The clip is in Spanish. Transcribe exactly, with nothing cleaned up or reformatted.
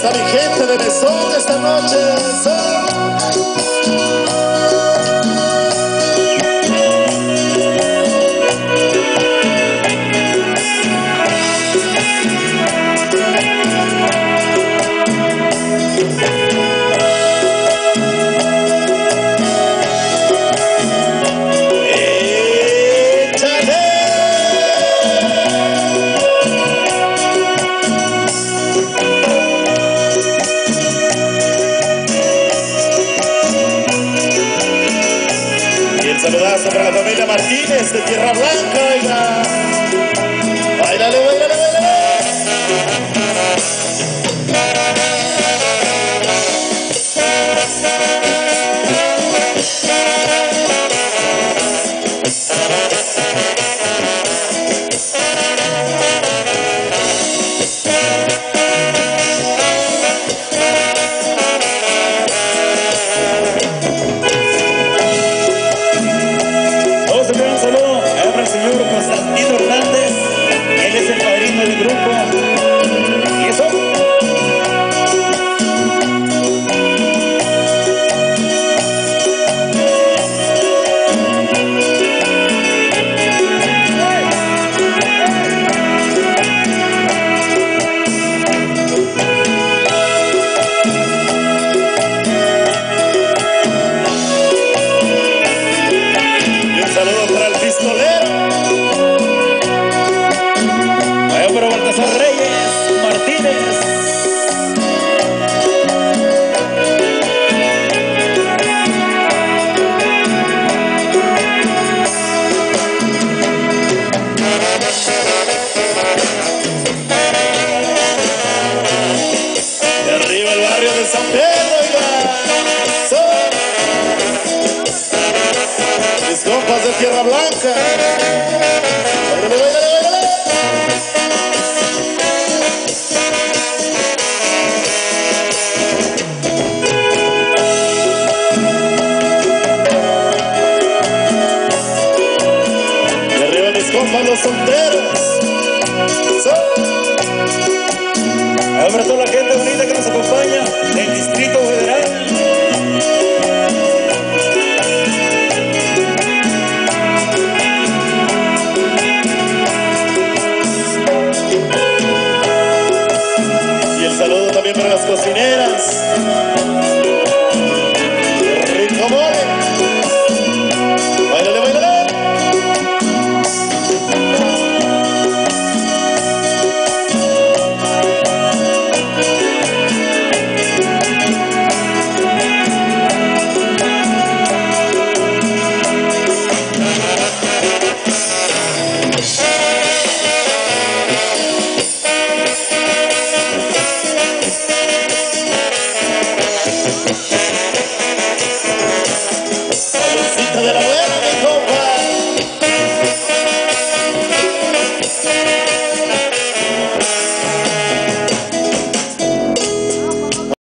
está mi gente de Mesón esta noche. Saludazo para la familia Martínez de Tierra Blanca, oiga. Báilale, báilale, báilale. San Pedro, so. Mis compas de Tierra Blanca. Báilale, báilale, báilale. Y arriba mis compas los solteros, so. Para toda la gente bonita que nos acompaña del Distrito Federal. Y el saludo también para las cocineras.